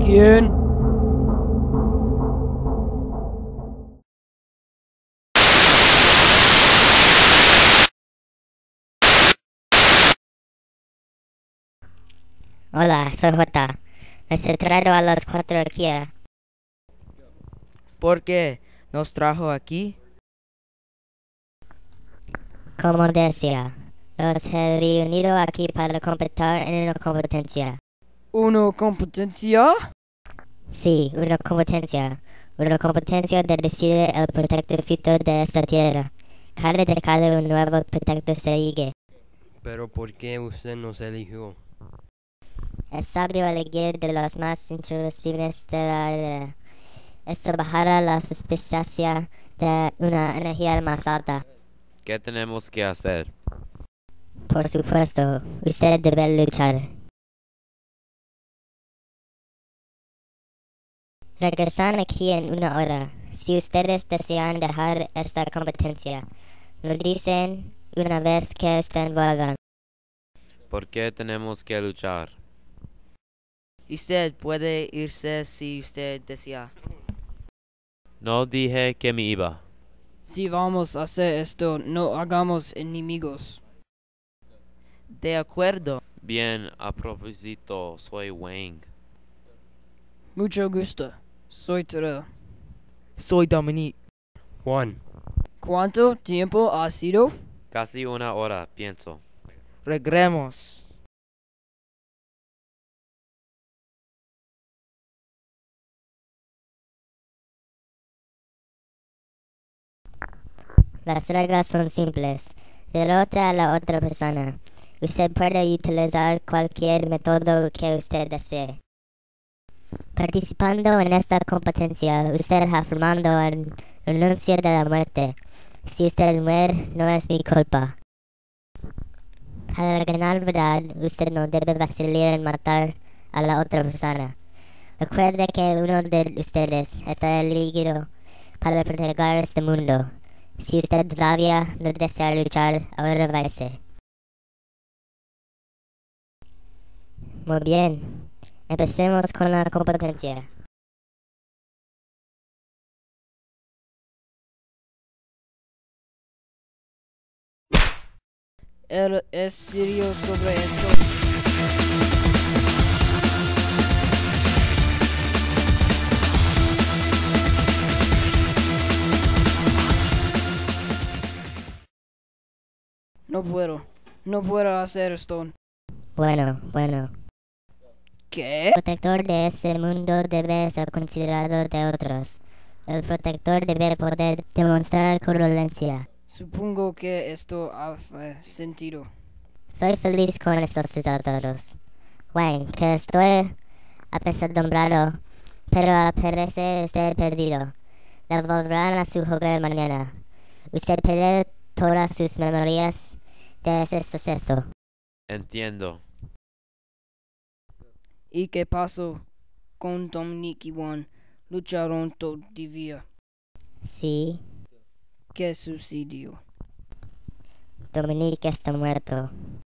¿Quién? Hola, soy Jota. Les he traído a los cuatro aquí. ¿Por qué nos trajo aquí? Como decía, los he reunido aquí para competir en una competencia. ¿Una competencia? Sí, una competencia. Una competencia de decidir el protector futuro de esta tierra. Cada década un nuevo protector se sigue. Pero ¿por qué usted nos eligió? Es sabio elegir de los más introducibles de la era. Esto bajará la suspicacia de una energía más alta. ¿Qué tenemos que hacer? Por supuesto, usted debe luchar. Regresan aquí en una hora. Si ustedes desean dejar esta competencia, lo dicen una vez que estén vuelvan. ¿Por qué tenemos que luchar? Usted puede irse si usted desea. No dije que me iba. Si vamos a hacer esto, no hagamos enemigos. De acuerdo. Bien, a propósito, soy Wang. Mucho gusto. Soy Terrell. Soy Dominique. Juan, ¿Cuánto tiempo ha sido? Casi una hora, pienso. Regremos. Las reglas son simples. Derrota a la otra persona. Usted puede utilizar cualquier método que usted desee. Participando en esta competencia, usted está firmando el renuncio de la muerte. Si usted muere, no es mi culpa. Para ganar verdad, usted no debe vacilar en matar a la otra persona. Recuerde que uno de ustedes está elegido para proteger este mundo. Si usted todavía no desea luchar, ahora váyase. Muy bien. Empecemos con la competencia. ¿Él es serio sobre esto? No puedo hacer esto. Bueno. ¿Qué? El protector de ese mundo debe ser considerado de otros. El protector debe poder demostrar condolencia. Supongo que esto hace sentido. Soy feliz con estos resultados. Wang, que estoy apesadumbrado, pero parece usted perdido. Le volverán a su hogar mañana. Usted pierde todas sus memorias de ese suceso. Entiendo. ¿Y qué pasó con Dominique y Juan? Lucharon todavía. Sí, ¿Qué sucedió? Dominique está muerto.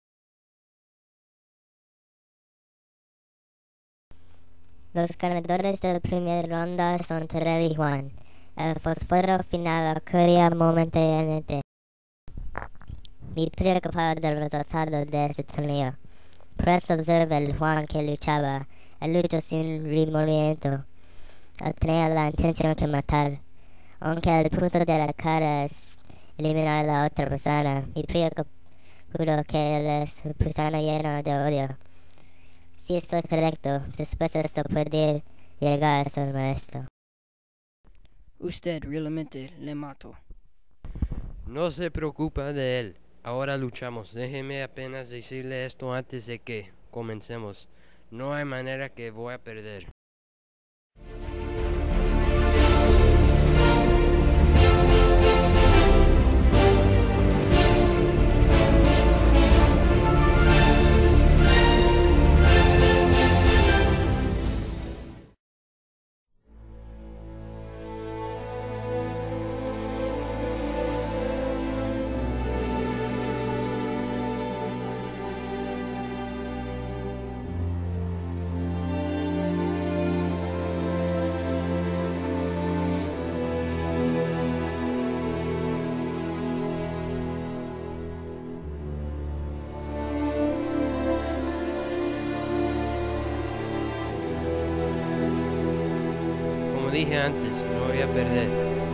Los ganadores de la primera ronda son Terrell y Juan. El fósforo final ocurrió momentáneamente. Me preocupaba del resultado de ese torneo. Por eso observé el Juan que luchaba. Él luchó sin remordimiento. Él tenía la intención de matar. Aunque el punto de la cara es eliminar a la otra persona, me preocupa que él es una persona llena de odio. Si estoy correcto, después de esto puede llegar a ser maestro. Usted realmente le mató. no se preocupa de él. Ahora luchamos. Déjeme apenas decirle esto antes de que comencemos. No hay manera que voy a perder. dije antes, no voy a perder.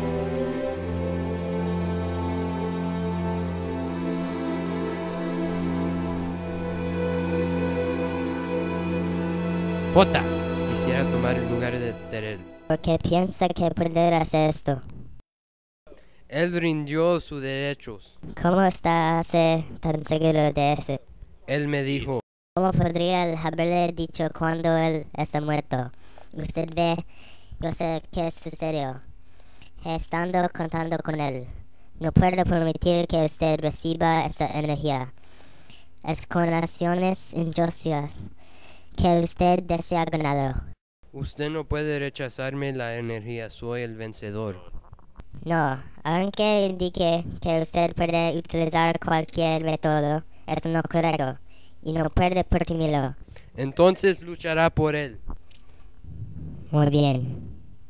Jota, quisiera tomar el lugar de Terrell. ¿Por qué piensa que poder hacer esto? Él rindió sus derechos. ¿Cómo está tan seguro de eso? Él me dijo, ¿Cómo podría haberle dicho cuando él está muerto? Usted ve, yo sé qué sucedió. Estando contando con él. No puedo permitir que usted reciba esa energía. Es con acciones injustas que usted desea ganado. usted no puede rechazarme la energía, soy el vencedor. No, aunque indique que usted puede utilizar cualquier método, es no correcto, y no puede permitirlo. Entonces luchará por él. Muy bien.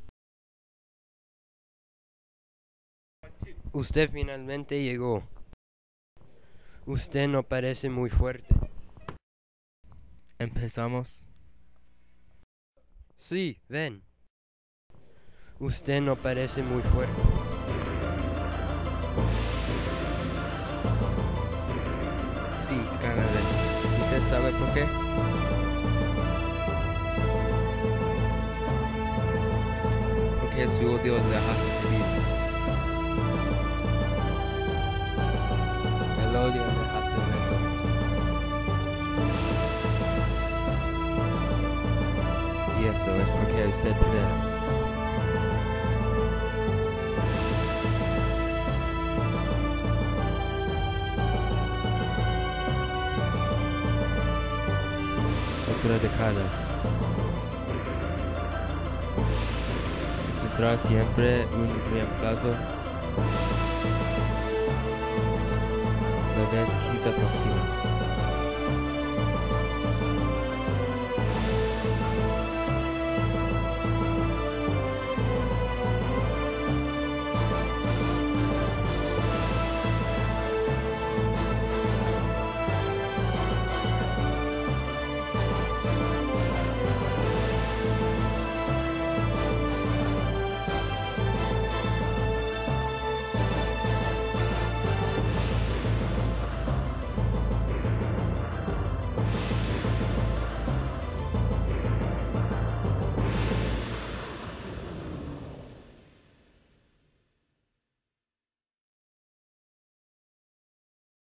Usted finalmente llegó. Usted no parece muy fuerte. ¿Empezamos? Sí, ven. Usted no parece muy fuerte. Sí, ganaré. ¿Y usted sabe por qué? Porque su odio le hace vivir. El odio le hace reto. Y eso es porque usted primero. Otra década. Tendrá siempre un reemplazo. La vez que se aproxima.